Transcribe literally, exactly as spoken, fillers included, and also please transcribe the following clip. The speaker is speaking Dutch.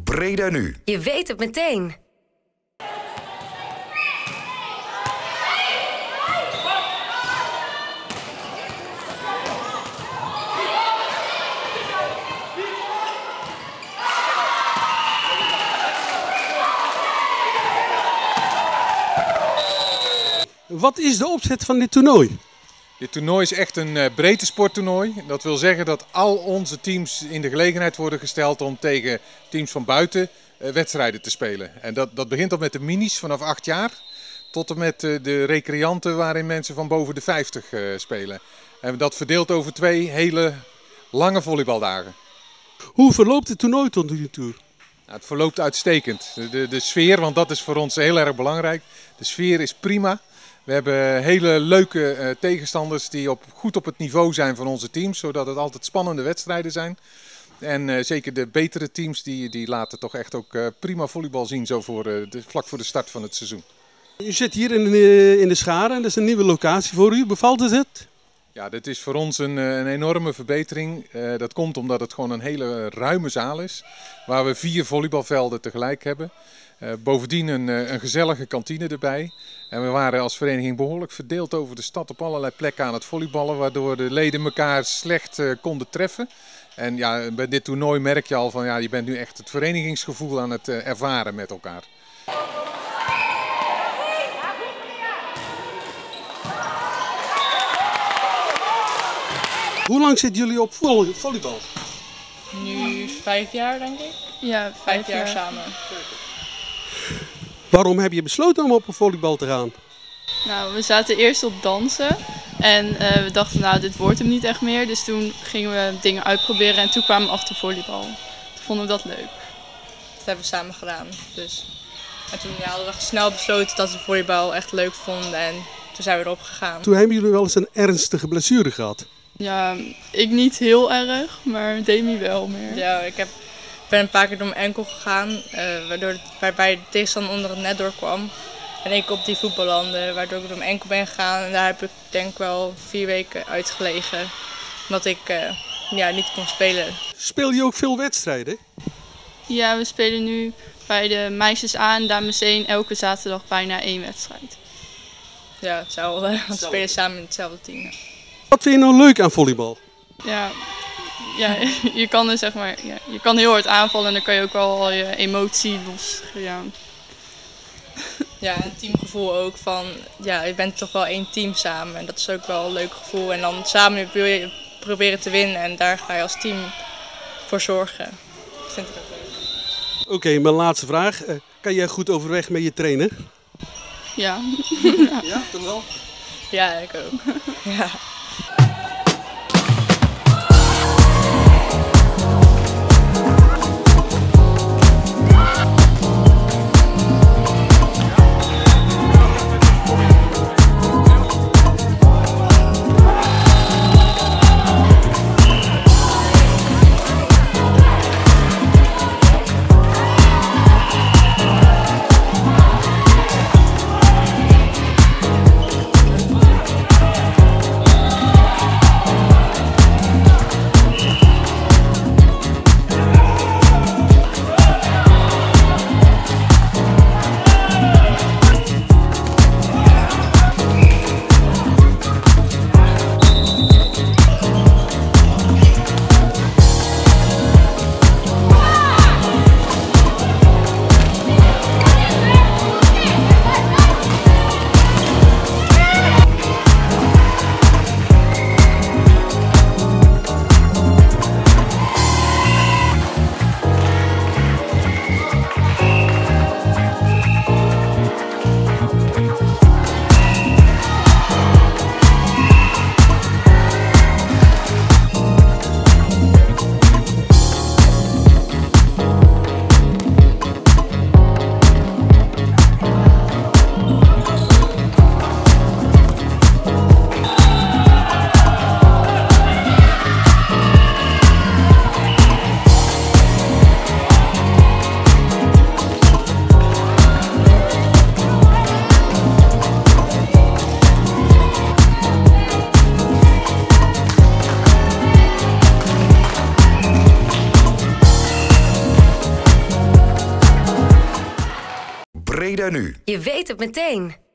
Breda Nu. Je weet het meteen. Wat is de opzet van dit toernooi? Dit toernooi is echt een uh, breedte sporttoernooi. Dat wil zeggen dat al onze teams in de gelegenheid worden gesteld om tegen teams van buiten uh, wedstrijden te spelen. En dat, dat begint al met de minis vanaf acht jaar tot en met uh, de recreanten waarin mensen van boven de vijftig uh, spelen. En dat verdeelt over twee hele lange volleybaldagen. Hoe verloopt het toernooi tot nu toe? Nou, het verloopt uitstekend. De, de, de sfeer, want dat is voor ons heel erg belangrijk. De sfeer is prima. We hebben hele leuke uh, tegenstanders die op, goed op het niveau zijn van onze teams, zodat het altijd spannende wedstrijden zijn. En uh, zeker de betere teams die, die laten toch echt ook uh, prima volleybal zien, zo voor, uh, de, vlak voor de start van het seizoen. U zit hier in de, in de Scharen, dat is een nieuwe locatie voor u. Bevalt het het? Ja, dit is voor ons een, een enorme verbetering. Uh, dat komt omdat het gewoon een hele ruime zaal is, waar we vier volleybalvelden tegelijk hebben. Uh, bovendien een, een gezellige kantine erbij. En we waren als vereniging behoorlijk verdeeld over de stad op allerlei plekken aan het volleyballen, waardoor de leden elkaar slecht uh, konden treffen. En ja, bij dit toernooi merk je al van ja, je bent nu echt het verenigingsgevoel aan het uh, ervaren met elkaar. Hoe lang zitten jullie op volleybal? Nu vijf jaar denk ik. Ja, vijf, vijf jaar, jaar samen. Waarom heb je besloten om op een volleybal te gaan? Nou, we zaten eerst op dansen en uh, we dachten nou dit wordt hem niet echt meer. Dus toen gingen we dingen uitproberen en toen kwamen we achter volleybal. Toen vonden we dat leuk. Dat hebben we samen gedaan. Dus. En toen ja, hadden we snel besloten dat we volleybal echt leuk vonden en toen zijn we erop gegaan. Toen hebben jullie wel eens een ernstige blessure gehad? Ja, ik niet heel erg, maar Demi wel meer. Ja, ik heb, ben een paar keer door mijn enkel gegaan, uh, waardoor het, waarbij de tegenstander onder het net doorkwam. En ik op die voet belandde, waardoor ik door mijn enkel ben gegaan. En daar heb ik denk ik wel vier weken uitgelegen, omdat ik uh, ja, niet kon spelen. Speel je ook veel wedstrijden? Ja, we spelen nu bij de meisjes A en dames één elke zaterdag bijna één wedstrijd. Ja, hetzelfde. We spelen samen in hetzelfde team. Wat vind je nou leuk aan volleybal? Ja, ja je kan er zeg maar, ja, je kan heel hard aanvallen en dan kan je ook wel al je emotie los. Ja. Ja, een teamgevoel ook van, ja, je bent toch wel één team samen en dat is ook wel een leuk gevoel. En dan samen wil je proberen te winnen en daar ga je als team voor zorgen. Dat vind ik ook leuk. Oké, okay, mijn laatste vraag. Kan jij goed overweg met je trainer? Ja. Ja, toch wel? Ja, ik ook. Ja. Breda Nu. Je weet het meteen.